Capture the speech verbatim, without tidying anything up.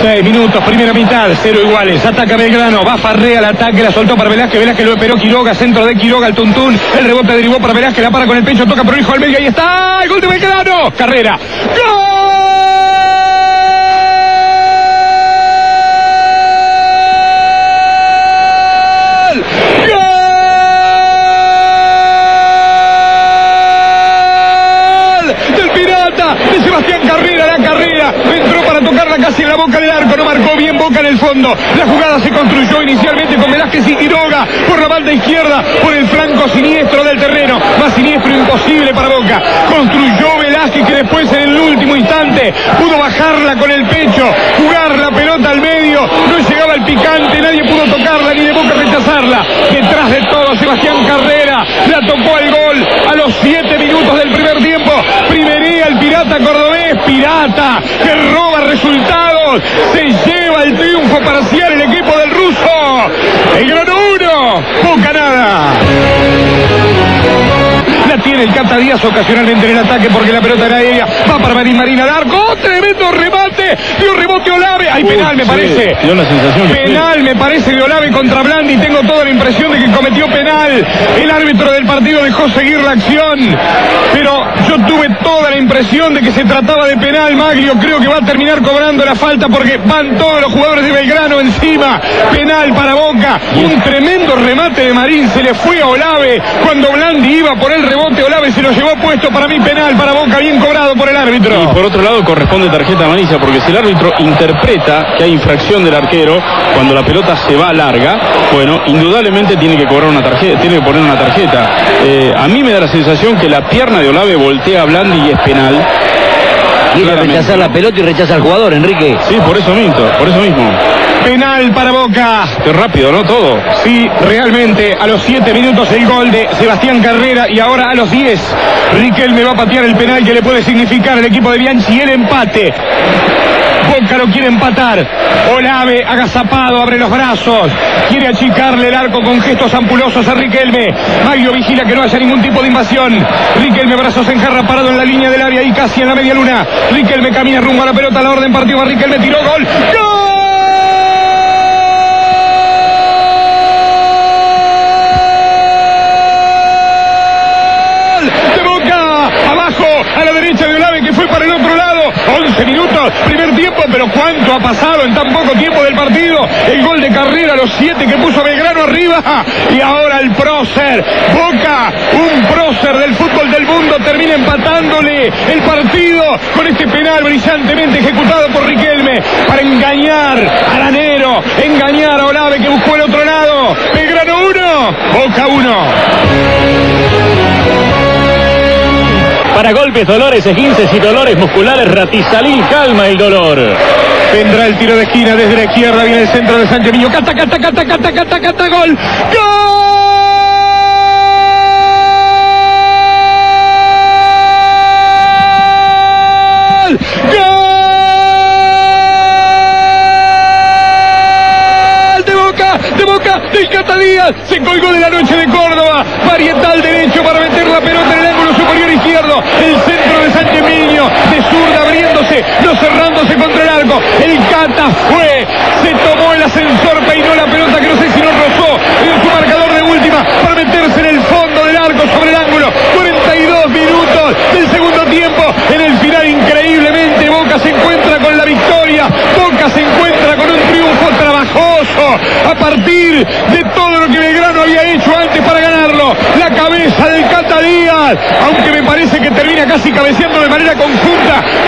Seis minutos, primera mitad, cero iguales. Ataca Belgrano, va Farré al ataque, la soltó para Velázquez, Velázquez lo esperó Quiroga, centro de Quiroga al Tuntún. El rebote derivó para Velázquez, la para con el pecho, toca por el hijo al medio, ahí está, el gol de Belgrano. Carrera. ¡Gol! De Sebastián Carrera, la carrera entró para tocarla casi en la boca del arco, no marcó bien Boca en el fondo. La jugada se construyó inicialmente con Velázquez y Quiroga por la banda izquierda, por el flanco siniestro del terreno, más siniestro imposible para Boca. Construyó Velázquez, que después en el último instante pudo bajarla con el pecho, jugar la pelota al medio, no llegaba el picante, nadie pudo tocarla ni de Boca rechazarla. Detrás de todo Sebastián Carrera la tocó al gol a los siete minutos del primer tiempo. Primería el Pirata cordobés, Pirata que roba resultados, se lleva el triunfo parcial el equipo del ruso. Belgrano uno, Boca nada. La tiene el Cata Díaz ocasionalmente en el ataque porque la pelota era aérea. Va para Marín Marín al arco. Tremendo remate. Dio rebote Olave. Hay penal, me parece. Dio la sensación que penal, me parece, de Olave contra Blandi. Tengo toda la impresión de que cometió penal. El árbitro del partido dejó seguir la acción. Pero yo tuve toda la impresión de que se trataba de penal. Maglio creo que va a terminar cobrando la falta porque van todos los jugadores de Belgrano encima. Penal para Boca. Un tremendo remate de Marín. Se le fue a Olave cuando Blandi iba por el rebote. Olave se lo llevó puesto, para mí penal para Boca, bien cobrado por el árbitro. Y por otro lado corresponde tarjeta amarilla, porque si el árbitro interpreta que hay infracción del arquero cuando la pelota se va larga, bueno, indudablemente tiene que cobrar una tarjeta, tiene que poner una tarjeta. Eh, a mí me da la sensación que la pierna de Olave voltea a Blandi y es penal. Quiere rechazar la pelota y rechaza al jugador, Enrique. Sí, por eso mismo, por eso mismo. Penal para Boca. Qué rápido, ¿no? Todo. Sí, realmente, a los siete minutos el gol de Sebastián Carrera y ahora a los diez, Riquelme va a patear el penal que le puede significar al equipo de Bianchi el empate. Boca lo quiere empatar. Olave, agazapado, abre los brazos. Quiere achicarle el arco con gestos ampulosos a Riquelme. Maglio vigila que no haya ningún tipo de invasión. Riquelme, brazos en jarra, parado en la línea del área y casi en la media luna. Riquelme camina rumbo a la pelota, la orden partió a Riquelme, tiró gol. ¡Gol! A la derecha de Olave, que fue para el otro lado. once minutos, primer tiempo, pero cuánto ha pasado en tan poco tiempo del partido. El gol de Carrera, los siete que puso Belgrano arriba. Y ahora el prócer. Boca, un prócer del fútbol del mundo, termina empatándole el partido con este penal brillantemente ejecutado por Riquelme para engañar a Lanero, engañar a Olave, que buscó el otro lado. Belgrano uno, Boca uno. Para golpes, dolores, esguinces y dolores musculares, Ratizalil calma el dolor. Vendrá el tiro de esquina desde la izquierda, viene el centro de Sánchez Miño. Cata, cata, cata, cata, cata, cata, gol. ¡Gol! ¡Gol! De Boca, de Boca, del Cata Díaz. Se colgó de la noche de Córdoba. Varietal derecho para meter la pelota en el ángulo superior izquierdo. El centro de Sánchez Miño, de zurda abriéndose, no cerrándose contra el arco. El Cata fue, se tomó el ascensor, peinó la pelota que no sé si no rozó en su marcador de última para meterse en el fondo del arco sobre el ángulo. cuarenta y dos minutos del segundo tiempo. En el final, increíblemente, Boca se encuentra con la victoria. Boca se encuentra con un triunfo trabajoso a partir de todo lo que Belgrano había hecho antes para ganarlo. La cabeza del Cata Díaz, aunque me parece que termina casi cabeceando de manera conjunta